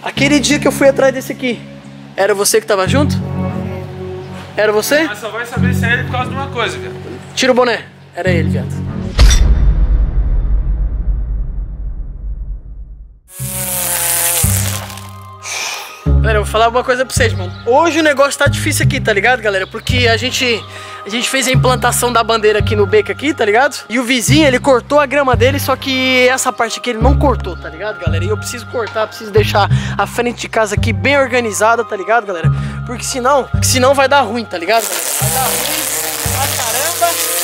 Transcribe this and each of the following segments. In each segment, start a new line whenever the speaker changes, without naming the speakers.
Aquele dia que eu fui atrás desse aqui, era você que tava junto? Era você?
Mas só vai saber se é ele por causa de uma coisa, viado.
Tira o boné. Era ele, viado. Galera, eu vou falar uma coisa pra vocês, mano. Hoje o negócio tá difícil aqui, tá ligado, galera? Porque a gente fez a implantação da bandeira aqui no beco aqui, tá ligado? E o vizinho, ele cortou a grama dele, só que essa parte aqui ele não cortou, tá ligado, galera? E eu preciso cortar, preciso deixar a frente de casa aqui bem organizada, tá ligado, galera? Porque senão vai dar ruim, tá ligado, galera? Vai dar ruim pra caramba.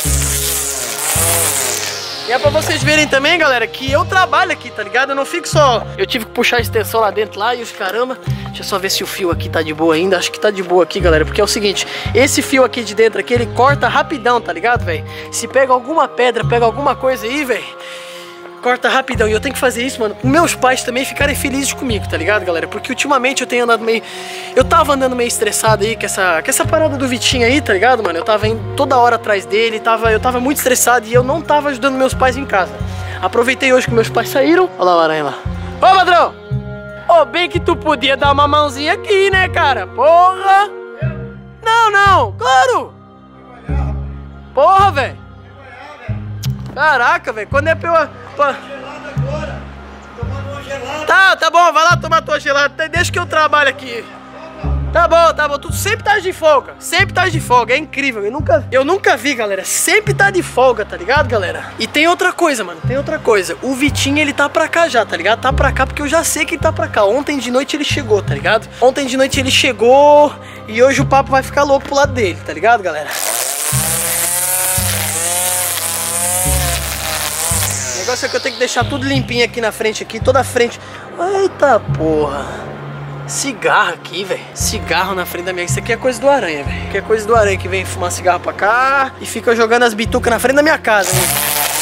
E é pra vocês verem também, galera, que eu trabalho aqui, tá ligado? Eu não fico só... Eu tive que puxar a extensão lá dentro lá e os caramba. Deixa eu só ver se o fio aqui tá de boa ainda. Acho que tá de boa aqui, galera. Porque é o seguinte, esse fio aqui de dentro aqui, ele corta rapidão, tá ligado, velho? Se pega alguma pedra, pega alguma coisa aí, velho, corta rapidão. E eu tenho que fazer isso, mano, com meus pais também ficarem felizes comigo, tá ligado, galera? Porque ultimamente eu tenho andado meio... Eu tava andando meio estressado aí com essa parada do Vitinho aí, tá ligado, mano? Eu tava indo toda hora atrás dele, eu tava muito estressado e eu não tava ajudando meus pais em casa. Aproveitei hoje que meus pais saíram. Olha lá o aranha lá. Ô, padrão! Ô, bem que tu podia dar uma mãozinha aqui, né, cara? Porra! Não, claro! Porra, velho! Caraca, velho, quando é pra eu... Tá bom, vai lá tomar tua gelada, deixa que eu trabalho aqui. Tá bom, tu sempre tá de folga, é incrível, eu nunca vi, galera, sempre tá de folga, tá ligado, galera? E tem outra coisa, mano, o Vitinho, ele tá pra cá já, tá ligado? Tá pra cá porque eu já sei que ele tá pra cá. Ontem de noite ele chegou, tá ligado? E hoje o papo vai ficar louco pro lado dele, tá ligado, galera? O negócio é que eu tenho que deixar tudo limpinho aqui na frente, aqui, toda a frente. Eita porra. Cigarro aqui, velho. Cigarro na frente da minha... Isso aqui é coisa do aranha, velho. Isso aqui é coisa do aranha que vem fumar cigarro pra cá e fica jogando as bitucas na frente da minha casa, hein?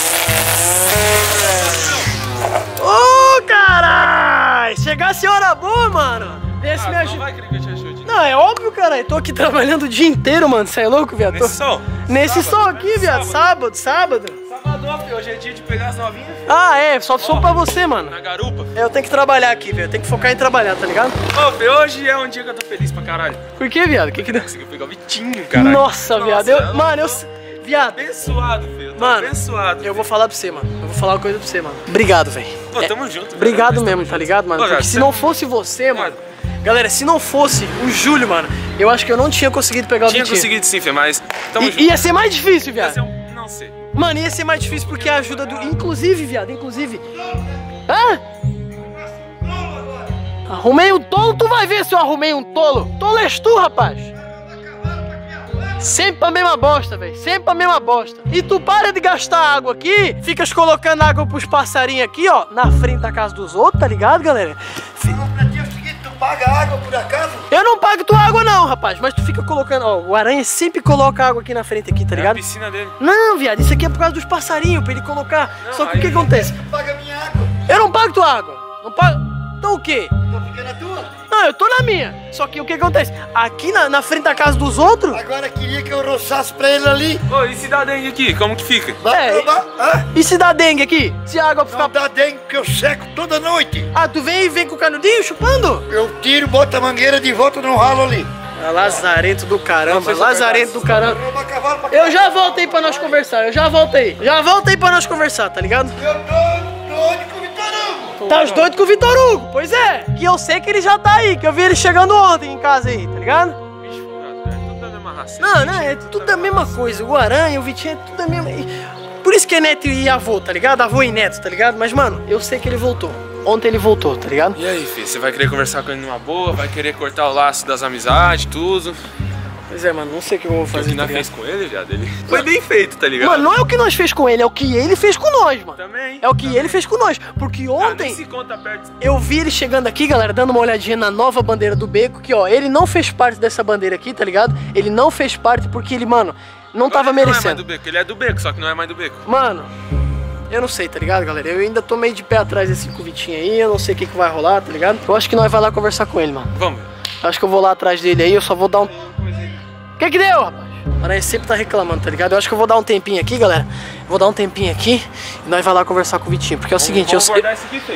Ô, caralho! Chegasse hora boa, mano. Desse me ajuda.
Não vai querer que eu te ajude.
Não, é óbvio, cara. Eu tô aqui trabalhando o dia inteiro, mano. Você é louco, viado? Nesse sol aqui, viado. Sábado.
Sábado, filho. Hoje é dia de pegar as novinhas.
Ah, é. Só pra você, mano.
Na garupa.
Eu tenho que trabalhar aqui, velho. Eu tenho que focar em trabalhar, tá ligado?
Ô, filho, hoje é um dia que eu tô feliz pra caralho.
Por que, viado? O que deu?
Consegui pegar o Vitinho, caralho.
Nossa, viado. Viado.
Abençoado, filho.
Mano,
abençoado.
Eu vou falar pra você, mano. Eu vou falar uma coisa pra você, mano. Obrigado, velho.
Pô, tamo junto.
Obrigado mesmo, tá ligado, mano? Porque se não fosse você, mano... Galera, se não fosse o Júlio, mano, eu acho que eu não tinha conseguido pegar o Vitinho.
Tinha conseguido sim, filho, mas...
Ia ser mais difícil, viado.
Não sei.
Mano, ia ser mais difícil porque a ajuda do... Inclusive, viado, Hã? Arrumei um tolo? Tu vai ver se eu arrumei um tolo. Tolo és tu, rapaz. Sempre a mesma bosta, velho. Sempre a mesma bosta. E tu para de gastar água aqui, ficas colocando água pros passarinhos aqui, ó, na frente da casa dos outros, tá ligado, galera?
Paga água por acaso?
Eu não pago tua água não, rapaz. Mas tu fica colocando, ó, o aranha sempre coloca água aqui na frente aqui, tá ligado?
É a piscina dele.
Não, viado, isso aqui é por causa dos passarinhos, pra ele colocar.
Não,
só que o que acontece?
Tu paga minha água.
Eu não pago tua água. Não pago. Então o quê?
Então fica na tua.
Não, eu tô na minha. Só que o que acontece? Aqui na frente da casa dos outros...
Agora queria que eu roçasse pra ele ali.
Ô, e se dá dengue aqui? Como que fica?
E se dá dengue aqui? Se a água ficar...
Não dá dengue porque eu seco toda noite.
Ah, tu vem com o canudinho chupando?
Eu tiro, boto a mangueira de volta no ralo ali.
Ah, lazarento do caramba, lazarento do caramba.
Rouba cavalo pra
Eu já voltei pra nós conversar, Já voltei pra nós conversar, tá ligado?
Eu tô doido com o Vitor Hugo.
Tá os doidos com o Vitor Hugo, pois é. Que eu sei que ele já tá aí, que eu vi ele chegando ontem em casa aí, tá ligado?
Bicho folgado, é tudo da mesma raça.
Não, é tudo a mesma coisa. O aranha, o Vitinho, é tudo a mesma... Por isso que é neto e avô, tá ligado? Avô e neto, tá ligado? Mas, mano, eu sei que ele voltou. Ontem ele voltou, tá ligado?
E aí, filho, você vai querer conversar com ele numa boa? Vai querer cortar o laço das amizades, tudo?
Pois é, mano, não sei o que eu vou fazer.
O que nós fez com ele, viado, ele foi bem feito, tá ligado?
Mano, não é o que nós fez com ele, é o que ele fez com nós, mano.
Também.
É o que ele fez com nós. Porque ontem
se conta perto.
eu vi ele chegando aqui, galera, dando uma olhadinha na nova bandeira do beco, que, ó, ele não fez parte dessa bandeira aqui, tá ligado? Ele não fez parte porque ele, mano, não tava merecendo.
Não é mais do beco, ele é do beco, só que não é mais do beco.
Mano, eu não sei, tá ligado, galera? Eu ainda tô meio de pé atrás desse Vitinho aí, eu não sei o que vai rolar, tá ligado? Eu acho que nós vai lá conversar com ele, mano.
Vamos.
Acho que eu vou lá atrás dele aí, eu só vou dar um... O que deu, rapaz? O aranha sempre tá reclamando, tá ligado? Eu acho que eu vou dar um tempinho aqui, galera. Vou dar um tempinho aqui e nós vai lá conversar com o Vitinho. Porque é o seguinte,
vamos guardar esse aqui, filho.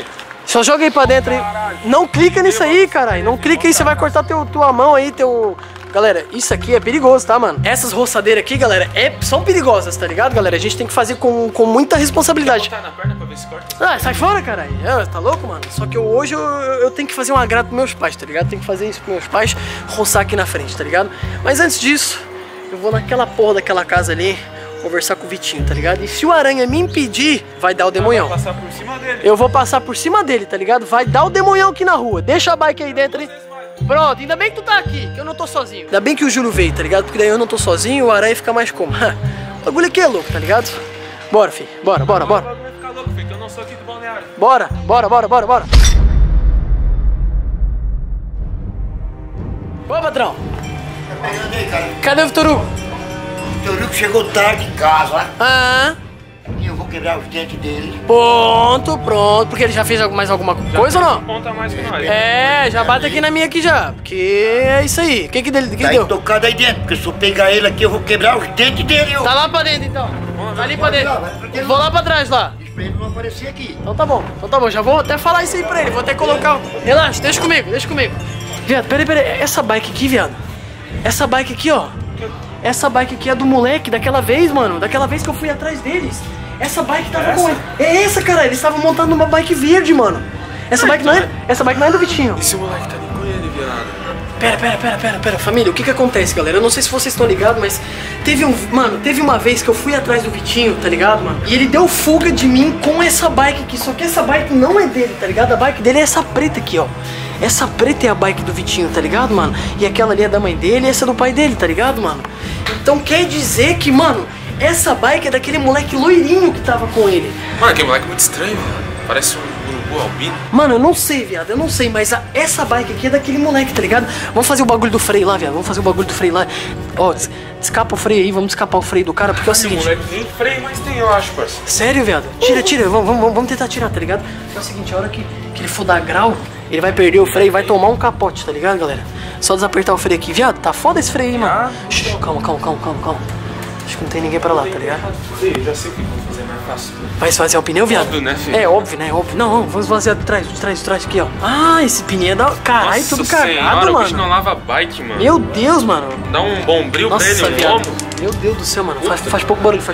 Só joga aí pra dentro aí. Não clica nisso aí, caralho. Não clica aí, você vai cortar tua mão aí, teu... Galera, isso aqui é perigoso, tá, mano? Essas roçadeiras aqui, galera, são perigosas, tá ligado, galera? A gente tem que fazer com muita responsabilidade.
Botar na perna pra ver se corta.
Ah, sai fora, caralho. Tá louco, mano? Só que hoje eu tenho que fazer um agrado pros meus pais, tá ligado? Tenho que fazer isso pros meus pais, roçar aqui na frente, tá ligado? Mas antes disso, eu vou naquela porra daquela casa ali, conversar com o Vitinho, tá ligado? E se o aranha me impedir, vai dar o demonhão.
Vai passar por cima dele.
Eu vou passar por cima dele, tá ligado? Vai dar o demonhão aqui na rua. Deixa a bike aí dentro, hein? Pronto, ainda bem que tu tá aqui, que eu não tô sozinho. Ainda bem que o Júlio veio, tá ligado? Porque daí eu não tô sozinho, o aranha fica mais como. O bagulho aqui é louco, tá ligado? Bora, filho. Bora.
O bagulho vai ficar louco, filho, que eu não sou aqui do balneário.
Bora. Ô, patrão.
Tá pegando aí, cara.
Cadê o Vitor Hugo?
O Vitor Hugo chegou tarde em casa.
Ah,
E eu vou quebrar os dentes dele.
pronto. Porque ele já fez mais alguma coisa ou não?
Conta mais que nós.
Já bate aqui na minha aqui já. Porque é isso aí. O que
Tá
deu?
tocado aí dentro, porque se eu pegar ele aqui, eu vou quebrar os dentes dele.
Tá lá pra dentro então. Tá ali pra dentro. Vou lá pra trás lá.
Diz pra ele não aparecer aqui.
Então tá bom. Já vou até falar isso aí pra ele. Vou até colocar. Relaxa, deixa comigo. Viado, peraí. Essa bike aqui, viado. Essa bike aqui, ó. Essa bike aqui é do moleque daquela vez, mano. Daquela vez que eu fui atrás deles. Essa bike tava com ele. É essa, cara. Eles estavam montando uma bike verde, mano. Essa bike não é do Vitinho.
Esse moleque tá nem com ele, viado.
Pera, família, o que acontece, galera? Eu não sei se vocês estão ligados, mas teve uma vez que eu fui atrás do Vitinho, tá ligado, mano? E ele deu fuga de mim com essa bike aqui, só que essa bike não é dele, tá ligado? A bike dele é essa preta aqui, ó. Essa preta é a bike do Vitinho, tá ligado, mano? E aquela ali é da mãe dele e essa é do pai dele, tá ligado, mano? Então quer dizer que, mano, essa bike é daquele moleque loirinho que tava com ele.
Mano, aquele moleque é muito estranho, velho. Parece um urubu albino.
Mano, eu não sei, viado, mas essa bike aqui é daquele moleque, tá ligado? Vamos fazer o bagulho do freio lá, viado, Ó, descapa o freio aí, vamos descapar o freio do cara, porque é o seguinte...
moleque tem freio, mas tem, eu acho, parceiro.
Sério, viado? Tira, vamos tentar tirar, tá ligado? É o seguinte, a hora que ele for dar grau, ele vai perder o freio e vai tomar um capote, tá ligado, galera? Só desapertar o freio aqui, viado, tá foda esse freio aí, mano. Calma. Acho que não tem ninguém pra lá, tá ligado?
Eu já sei o que vou fazer, mais fácil.
Vai esvaziar o pneu, viado?
Óbvio, né, filho?
É óbvio, né? Óbvio. Não, vamos esvaziar de trás aqui, ó. Ah, esse pneu é da... Caralho, tudo cagado,
mano. O bicho
mano.
não lava bike, mano.
Meu Deus, mano.
Dá um bombril pra ele, um
viado.
lombo.
Meu Deus do céu, mano. Faz pouco barulho.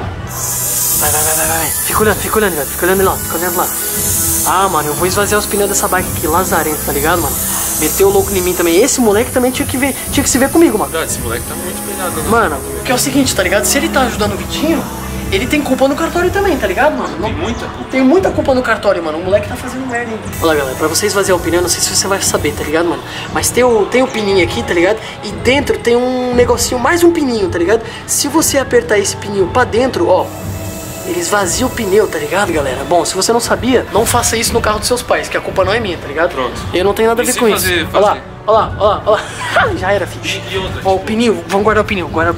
Vai. Fica olhando, viado. Fica olhando lá. Ah, mano, eu vou esvaziar os pneus dessa bike aqui, lazarento, tá ligado, mano? Meteu o louco em mim também. Esse moleque também tinha que se ver comigo, mano.
Esse moleque tá muito pesado, né?
Mano, porque é o seguinte, tá ligado? Se ele tá ajudando o Vitinho, ele tem culpa no cartório também, tá ligado, mano?
Tem muita culpa.
Tem muita culpa no cartório, mano. O moleque tá fazendo merda, hein? Olha lá, galera, pra você esvaziar o pneu, não sei se você vai saber, tá ligado, mano? Mas tem o pininho aqui, tá ligado? E dentro tem um negocinho, mais um pininho, tá ligado? Se você apertar esse pininho pra dentro, ó, ele esvazia o pneu, tá ligado, galera? Bom, se você não sabia, não faça isso no carro dos seus pais, que a culpa não é minha, tá ligado?
Pronto.
Eu não tenho nada a ver com isso. Olha lá. Já era, filho. Ó, o pneu, vamos guardar o pneu.
Guardar.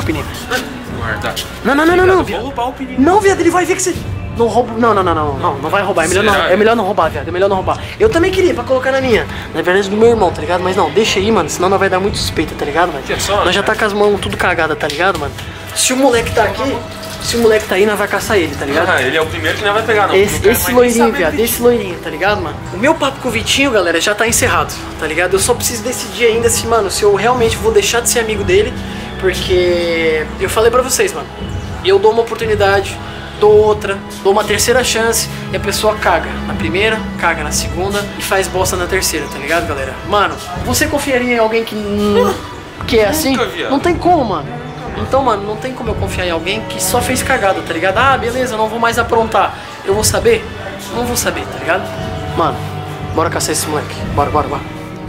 Não,
Vou roubar o pneu.
Não, viado, ele vai ver que você... Não rouba... Não vai roubar. É melhor não roubar, viado. É melhor não roubar. Eu também queria, pra colocar na minha. Na verdade, do meu irmão, tá ligado? Mas não, deixa aí, mano. Senão não vai dar muito suspeita, tá ligado, mano? Nós já tá com as mãos tudo cagadas, tá ligado, mano? Se o moleque tá aqui... Se o moleque tá aí, nós vai caçar ele, tá ligado?
Ah, ele é o primeiro que não vai pegar, não.
Esse loirinho, viado, esse loirinho, tá ligado, mano? O meu papo com o Vitinho, galera, já tá encerrado, tá ligado? Eu só preciso decidir ainda se, mano, se eu realmente vou deixar de ser amigo dele, porque eu falei pra vocês, mano, eu dou uma oportunidade, dou outra, dou uma terceira chance e a pessoa caga na primeira, caga na segunda e faz bosta na terceira, tá ligado, galera? Mano, você confiaria em alguém que é assim? Não tem como, mano. Então, mano, não tem como eu confiar em alguém que só fez cagada, tá ligado? Ah, beleza, não vou mais aprontar. Eu vou saber? Não vou saber, tá ligado? Mano, bora caçar esse moleque. Bora. Olha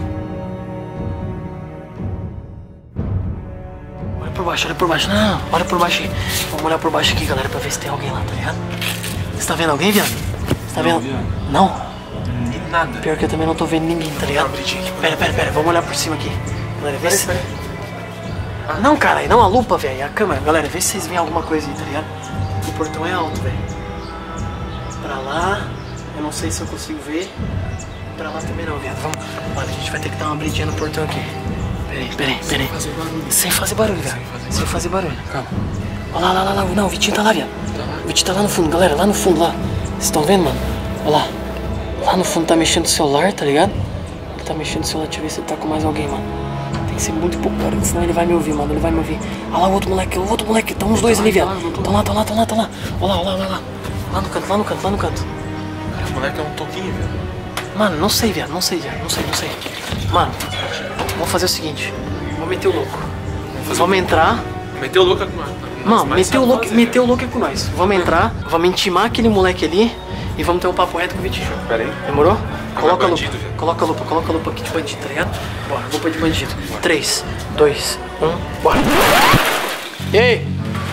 por baixo. Não, olha por baixo aqui. Vamos olhar por baixo aqui, galera, pra ver se tem alguém lá, tá ligado? Você tá vendo alguém, viado? Você tá vendo? Não?
Nada.
Pior que eu também não tô vendo ninguém, tá ligado? Pera, vamos olhar por cima aqui. Galera, vê se... Não, cara, não a lupa, velho, a câmera. Galera, vê se vocês veem alguma coisa aí, tá ligado? O portão é alto, velho. Pra lá, eu não sei se eu consigo ver. Pra lá também não, viado. Vamos. Mano, a gente vai ter que dar uma abridinha no portão aqui. Peraí. Sem fazer barulho, velho. Sem fazer barulho, calma. Olha lá. Não, o Vitinho tá lá, viado. O Vitinho tá lá no fundo, galera, lá no fundo, lá. Vocês estão vendo, mano? Olha lá. Lá no fundo tá mexendo no celular, tá ligado? Ele tá mexendo no celular, deixa eu ver se ele tá com mais alguém, mano. Tem que ser muito pouco barulho, senão ele vai me ouvir, mano. Ele vai me ouvir. Olha lá o outro moleque. Tá uns dois ali, viado. Tão lá. Olha lá. Lá no canto.
O moleque é um toquinho, velho.
Mano, não sei, viado. Não sei. Mano, vamos fazer o seguinte. Vamos meter o louco. Vamos entrar.
Meteu o louco com nós.
Mano, meteu o louco é com nós. Vamos entrar, vamos intimar aquele moleque ali e vamos ter um papo reto com o Vitinho.
Pera aí.
Demorou? Coloca a lupa.
bandido, velho.
Coloca a lupa aqui de bandido, tá ligado? Bora, lupa de bandido. 3, 2, 1, bora. E aí?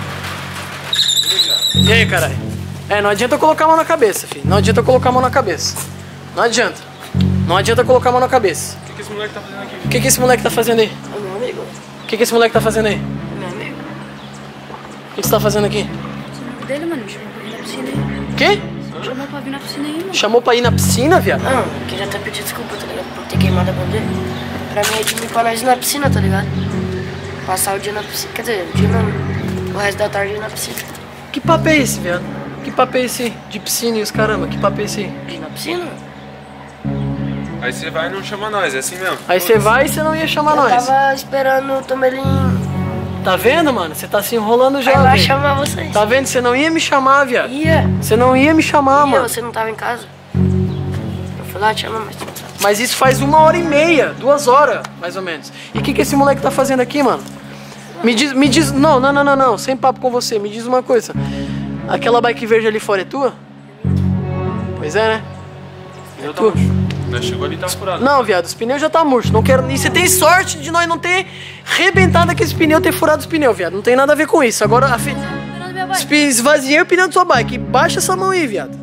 E aí, caralho? Não adianta eu colocar a mão na cabeça, filho. Não adianta colocar a mão na cabeça. Não adianta colocar a mão na cabeça.
O que esse moleque tá fazendo aqui?
O que esse moleque tá fazendo aí?
É meu amigo.
O que esse moleque tá fazendo aí?
É meu amigo.
O que você tá fazendo aqui?
Dele, mano. Chamou pra ir na piscina aí.
Quê?
Chamou pra vir na piscina aí, mano.
Chamou pra ir na piscina, viado?
Não, queria até pedir desculpa, tá ligado? Por ter queimado a bandeira. Pra mim é de pra nós ir na piscina, tá ligado? Passar o dia na piscina. Quer dizer, o dia não. O resto da tarde ir na piscina.
Que papo é esse, viado? Que papo é esse de piscina e os caramba? Que papo é esse aí?
Ir na piscina?
Aí você vai e não chama nós, é assim mesmo.
Aí você vai e você não ia chamar
Eu
nós.
tava esperando o Tomelinho.
Tá vendo, mano? Você tá se enrolando já,
Aí vai
velho.
chamar vocês.
Tá vendo? Você não ia me chamar, viado.
Ia.
Você não ia me chamar,
Ia,
mano.
você não tava em casa. Eu fui lá te chamar, mas tu não tava.
Mas isso faz 1h30, 2 horas, mais ou menos. E o que esse moleque tá fazendo aqui, mano? Me diz... Não. Sem papo com você. Me diz uma coisa. Aquela bike verde ali fora é tua? Pois é, né?
Eu tô murcho. Nós chegou ali e tá furado.
Não, viado, os pneus já tá murcho. Não quero. E você tem sorte de nós não ter rebentado aqueles pneus, ter furado os pneus, viado. Não tem nada a ver com isso. Agora, esvaziei o pneu da sua bike. Baixa essa mão aí, viado.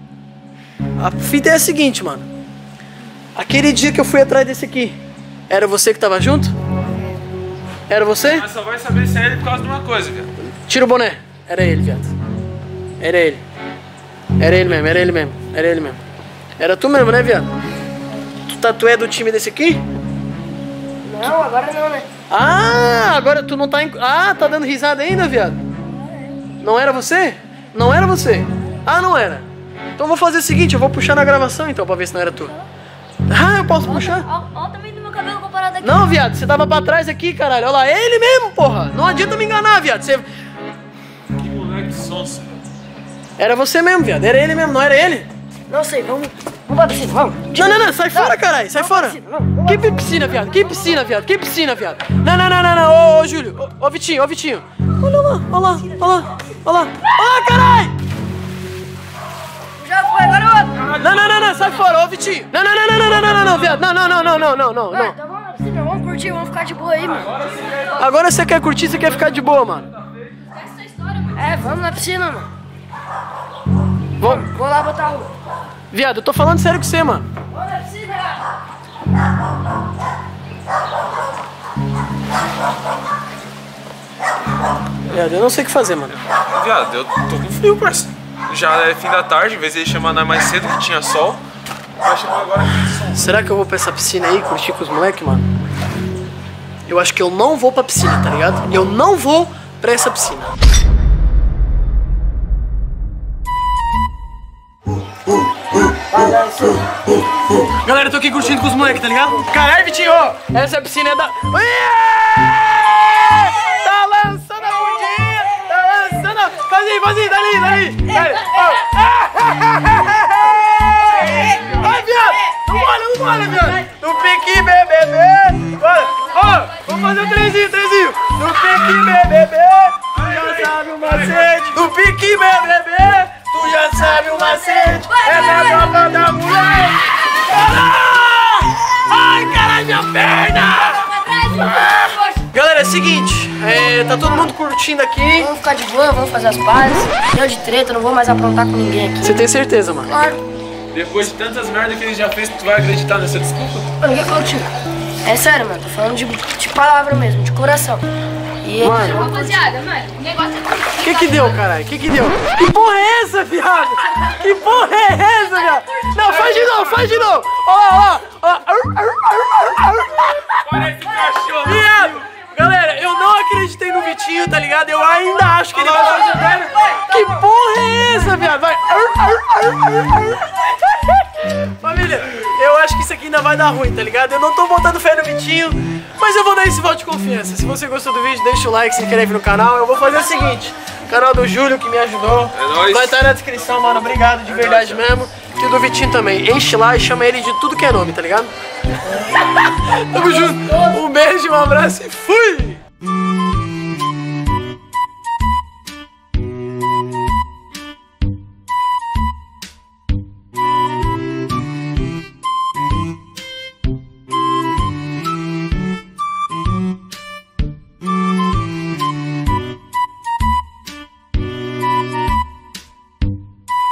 A fita é a seguinte, mano. Aquele dia que eu fui atrás desse aqui, era você que tava junto? Era você?
Mas só vai saber se é ele por causa de uma coisa, viado.
Tira o boné. Era ele, viado. Era ele. Era ele mesmo. Era tu mesmo, né, viado? Tu é do time desse aqui?
Não, agora não, né?
Ah, agora tu não tá... Ah, tá dando risada ainda, viado? Não era você? Não era você? Ah, não era. Então eu vou fazer o seguinte, eu vou puxar na gravação então, pra ver se não era tu. Ah, eu posso puxar?
Olha o tamanho do meu cabelo comparado aqui.
Não, viado, você tava pra trás aqui, caralho. Olha lá, é ele mesmo, porra. Não adianta me enganar, viado. Você...
Que moleque sonso, velho.
Era você mesmo, viado. Era ele mesmo, não era ele?
Não sei, vamos pra piscina, vamos.
Não, sai fora, caralho, sai fora. Que piscina, viado? Que piscina, viado? Não, ô, Júlio, ô, Vitinho. Olha lá, caralho.
Já foi, garoto.
Não, sai fora, ô, Vitinho. Não, viado, não.
Vai, então vamos na piscina, vamos curtir, vamos ficar de boa aí, mano.
Agora você quer curtir, você quer ficar de boa, mano.
É, vamos na piscina, mano.
Vamos.
Vou lá botar o...
Viado, eu tô falando sério com você, mano.
Vamos na piscina.
Viado, eu não sei o que fazer, mano.
Viado, eu tô com frio, parceiro. Já é fim da tarde, em vez de ele chamar nós mais cedo, que tinha sol, vai chamar agora que tem sol.
Será que eu vou pra essa piscina aí, curtir com os moleques, mano? Eu acho que eu não vou pra piscina, tá ligado? Eu não vou pra essa piscina. Galera, eu tô aqui curtindo com os moleques, tá ligado? Caralho, Vitinho, essa piscina é da... Tá lançando a bundinha, tá lançando... Faz aí, dali. Vai, viado, não molha, viado. No pique, bebê, bora. Ó, vamos fazer o trenzinho. No pique, bebê, tu já sabe o macete. No pique, bebê, tu já sabe o macete. É na tropa da mulher. Ai, caralho, minha perna. Galera, é o seguinte, tá todo mundo curtindo aqui.
Vamos ficar de boa, vamos fazer as pazes. Deu de treta, não vou mais aprontar com ninguém aqui.
Você tem certeza, mano?
Claro.
Depois de tantas merdas que ele já fez, tu vai acreditar nessa desculpa?
Mano, o que falou, tio? É sério, mano, tô falando de palavra mesmo, de coração. E
Mano.
Rapaziada, mano, o negócio é...
Que deu, caralho? Que deu? Que porra é essa, viado? Que porra é essa, viado? Não, faz de novo. Ó.
Parece cachorro!
Viado! Galera, eu não acreditei no Vitinho, tá ligado? Eu ainda acho que ele vai fazer... Que porra é essa, viado? Vai. isso aqui ainda vai dar ruim, tá ligado? Eu não tô botando fé no Vitinho, mas eu vou dar esse voto de confiança. Se você gostou do vídeo, deixa o like, se inscreve no canal. Eu vou fazer o seguinte, o canal do Júlio que me ajudou,
nóis.
vai estar na descrição, mano. Obrigado, de verdade mesmo. E o do Vitinho também. Enche lá e chama ele de tudo que é nome, tá ligado? Tamo junto. Um beijo, um abraço e fui!